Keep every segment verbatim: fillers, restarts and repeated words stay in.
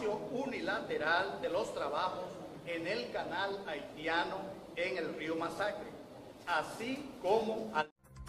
inicio unilateral de los trabajos en el canal haitiano en el río Masacre, así como al...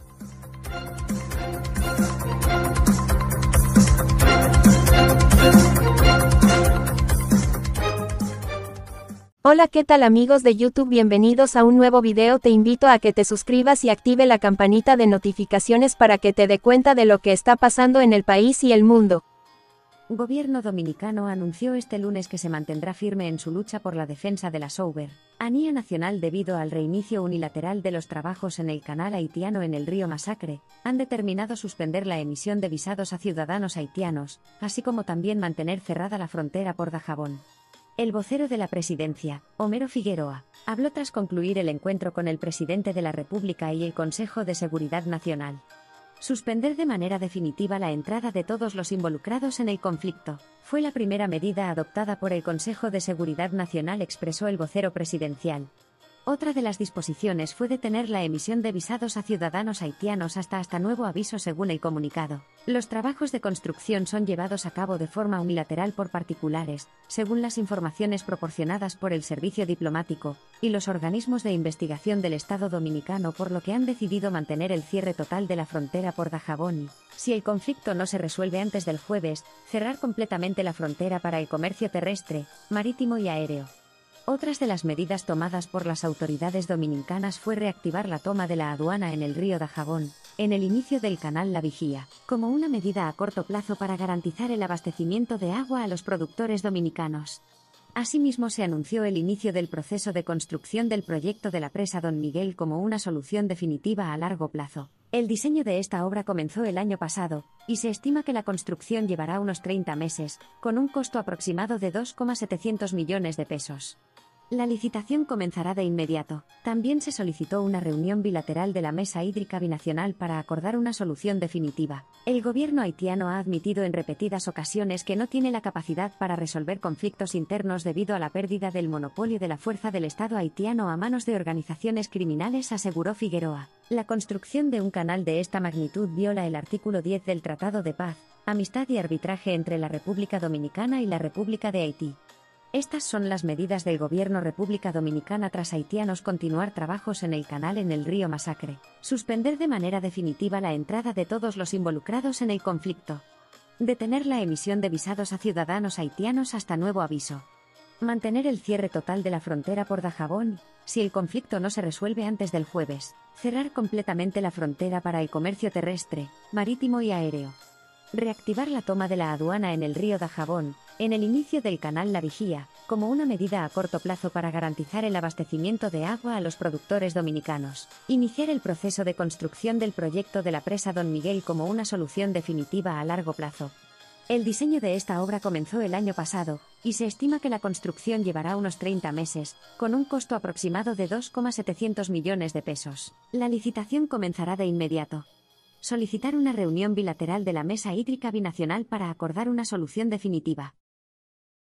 Hola, ¿qué tal amigos de YouTube? Bienvenidos a un nuevo video. Te invito a que te suscribas y active la campanita de notificaciones para que te dé cuenta de lo que está pasando en el país y el mundo. Gobierno dominicano anunció este lunes que se mantendrá firme en su lucha por la defensa de la soberanía nacional debido al reinicio unilateral de los trabajos en el canal haitiano en el río Masacre. Han determinado suspender la emisión de visados a ciudadanos haitianos, así como también mantener cerrada la frontera por Dajabón. El vocero de la presidencia, Homero Figueroa, habló tras concluir el encuentro con el presidente de la República y el Consejo de Seguridad Nacional. Suspender de manera definitiva la entrada de todos los involucrados en el conflicto fue la primera medida adoptada por el Consejo de Seguridad Nacional, expresó el vocero presidencial. Otra de las disposiciones fue detener la emisión de visados a ciudadanos haitianos hasta hasta nuevo aviso, según el comunicado. Los trabajos de construcción son llevados a cabo de forma unilateral por particulares, según las informaciones proporcionadas por el Servicio Diplomático y los organismos de investigación del Estado Dominicano, por lo que han decidido mantener el cierre total de la frontera por Dajabón y, si el conflicto no se resuelve antes del jueves, cerrar completamente la frontera para el comercio terrestre, marítimo y aéreo. Otras de las medidas tomadas por las autoridades dominicanas fue reactivar la toma de la aduana en el río Dajabón, en el inicio del canal La Vigía, como una medida a corto plazo para garantizar el abastecimiento de agua a los productores dominicanos. Asimismo, se anunció el inicio del proceso de construcción del proyecto de la presa Don Miguel como una solución definitiva a largo plazo. El diseño de esta obra comenzó el año pasado, y se estima que la construcción llevará unos treinta meses, con un costo aproximado de dos coma setecientos millones de pesos. La licitación comenzará de inmediato. También se solicitó una reunión bilateral de la Mesa Hídrica Binacional para acordar una solución definitiva. El gobierno haitiano ha admitido en repetidas ocasiones que no tiene la capacidad para resolver conflictos internos debido a la pérdida del monopolio de la fuerza del Estado haitiano a manos de organizaciones criminales, aseguró Figueroa. La construcción de un canal de esta magnitud viola el artículo diez del Tratado de Paz, Amistad y Arbitraje entre la República Dominicana y la República de Haití. Estas son las medidas del gobierno República Dominicana tras haitianos continuar trabajos en el canal en el río Masacre. Suspender de manera definitiva la entrada de todos los involucrados en el conflicto. Detener la emisión de visados a ciudadanos haitianos hasta nuevo aviso. Mantener el cierre total de la frontera por Dajabón, si el conflicto no se resuelve antes del jueves. Cerrar completamente la frontera para el comercio terrestre, marítimo y aéreo. Reactivar la toma de la aduana en el río Dajabón, en el inicio del canal La Vigía, como una medida a corto plazo para garantizar el abastecimiento de agua a los productores dominicanos. Iniciar el proceso de construcción del proyecto de la presa Don Miguel como una solución definitiva a largo plazo. El diseño de esta obra comenzó el año pasado, y se estima que la construcción llevará unos treinta meses, con un costo aproximado de dos coma setecientos millones de pesos. La licitación comenzará de inmediato. Solicitar una reunión bilateral de la Mesa Hídrica Binacional para acordar una solución definitiva.